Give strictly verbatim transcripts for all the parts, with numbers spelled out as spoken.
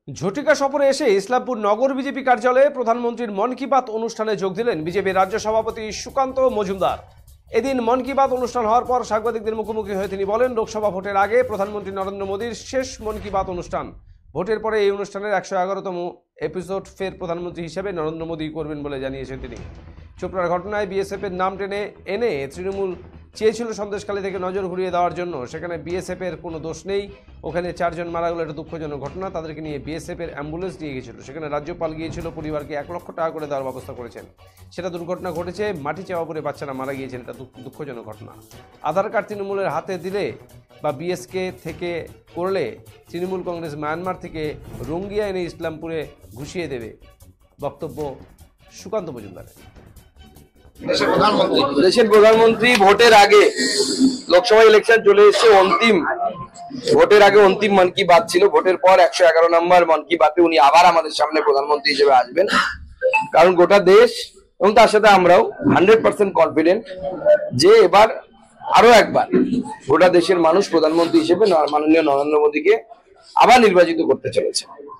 ঝটিকা সফরে এসে ইসলামপুর নগর বিজেপি কার্যালয়ে প্রধানমন্ত্রীর মন কি বাত অনুষ্ঠানে যোগ দিলেন বিজেপির রাজ্য সভাপতি সুকান্ত মজুমদার। এদিন মন কি বাত অনুষ্ঠান হওয়ার পর সাংবাদিকদের মুখোমুখি হয়ে তিনি বলেন, লোকসভা ভোটের আগে প্রধানমন্ত্রী নরেন্দ্র মোদীর শেষ মন কি বাত অনুষ্ঠান। ভোটের পরে এই অনুষ্ঠানের একশো এগারোতম এপিসোড ফের প্রধানমন্ত্রী হিসেবে নরেন্দ্র মোদী করবেন বলে জানিয়েছেন তিনি। চোপড়ার ঘটনায় বিএসএফের নাম টেনে এনে তৃণমূল চেয়েছিল সন্দেশখালী থেকে নজর ঘুরিয়ে দেওয়ার জন্য। সেখানে বিএসএফের কোনো দোষ নেই, ওখানে চারজন মারা গেল, একটা দুঃখজনক ঘটনা। তাদেরকে নিয়ে বিএসএফের অ্যাম্বুলেন্স নিয়ে গিয়েছিল, সেখানে রাজ্যপাল গিয়েছিল, পরিবারকে এক লক্ষ টাকা করে দেওয়ার ব্যবস্থা করেছেন। সেটা দুর্ঘটনা ঘটেছে, মাটি চাওয়া পরে বাচ্চারা মারা গিয়েছেন, এটা দুঃখজনক ঘটনা। আধার কার্ড তৃণমূলের হাতে দিলে বা বিএসকে থেকে করলে তৃণমূল কংগ্রেস মায়ানমার থেকে রঙ্গিয়া এনে ইসলামপুরে ঘুষিয়ে দেবে, বক্তব্য সুকান্ত মজুমদারের। দেশের প্রধানমন্ত্রী দেশের প্রধানমন্ত্রী ভোটের আগে, লোকসভা ইলেকশন চলে এসেছে, অন্তিম ভোটের আগে অন্তিম মন কি বাত ছিল। ভোটের পর একশো এগারো নম্বর মন কি বাতে উনি আবার আমাদের সামনে প্রধানমন্ত্রী হিসেবে আসবেন, কারণ গোটা দেশ এবং তার সাথে আমরাও হান্ড্রেড পার্সেন্ট কনফিডেন্ট যে এবার আরো একবার গোটা দেশের মানুষ প্রধানমন্ত্রী হিসেবে মাননীয় নরেন্দ্র মোদীকে আবার নির্বাচিত করতে চলেছে।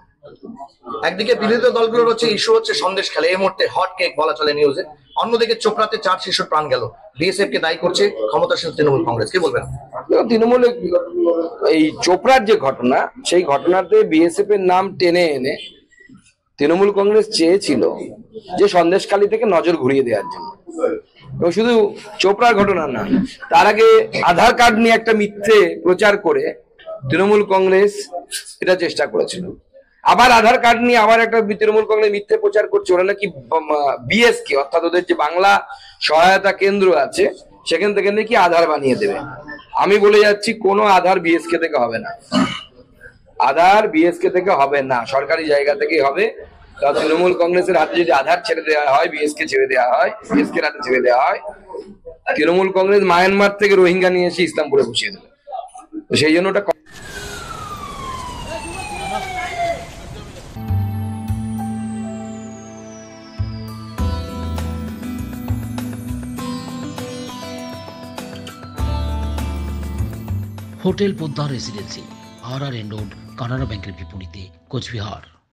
একদিকে বিরোধী দলগুলোর হচ্ছে ইস্যু হচ্ছে সন্দেশখালী, এই মুহূর্তে হট কেক বলা চলে নিউজে। অন্যদিকে চোপড়াতে চার শিশুর প্রাণ গেল, বিএসএফ কে দায়ী করছে ক্ষমতাসীন তৃণমূল কংগ্রেস। কি বলবেন? তৃণমূলের এই চোপড়ার যে ঘটনা, সেই ঘটনাতে বিএসএফ এর নাম টেনে এনে তৃণমূল কংগ্রেস চেয়েছিল যে সন্দেশখালী থেকে নজর ঘুরিয়ে দেওয়ার জন্য। এবং শুধু চোপড়ার ঘটনা না, তার আগে আধার কার্ড নিয়ে একটা মিথ্যে প্রচার করে তৃণমূল কংগ্রেস এটা চেষ্টা করেছিল। আবার আধার কার্ড নিয়ে আবার একটা তৃণমূল কংগ্রেস মিথ্যে প্রচার করছে, ওরা নাকি বিএসকে অর্থাৎ ওদের যে বাংলা সহায়তা কেন্দ্র আছে সেখান থেকে নাকি আধার বানিয়ে দেবে। আমি বলে যাচ্ছি, কোনো আধার বিএসকে থেকে হবে না, আধার বিএসকে থেকে হবে না, সরকারি জায়গা থেকেই হবে। কারণ তৃণমূল কংগ্রেসের হাতে যদি আধার ছেড়ে দেওয়া হয়, বিএসকে ছেড়ে দেওয়া হয়, বিএসকে হাতে ছেড়ে দেওয়া হয়, তৃণমূল কংগ্রেস মায়ানমার থেকে রোহিঙ্গা নিয়ে এসে ইসলামপুরে বসিয়ে দেবে। তো সেই জন্য ওটা হোটেল পোদ্দার রেসিডেন্সি, আর আর এন রোড, কানাড়া ব্যাংকের বিপরীতে, কোচবিহার।